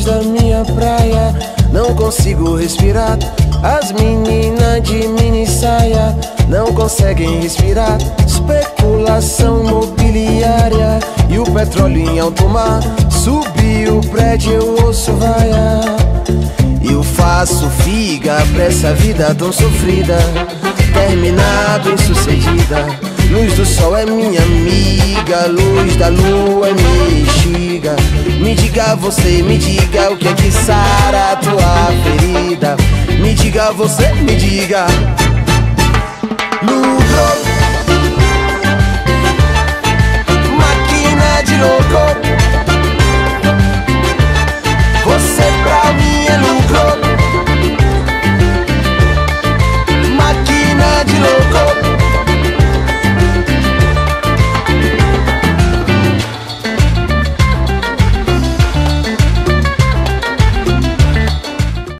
luz da minha praia, não consigo respirar. As meninas de mini saia não conseguem respirar. Especulação mobiliária e o petróleo em alto mar. Subiu o prédio, eu ouço vaia. Eu faço figa pra essa vida tão sofrida, terminar bem sucedida. Luz do sol é minha amiga, luz da lua é mexiga. Me diga você, me diga o que é que sara a tua ferida. Me diga você, me diga. No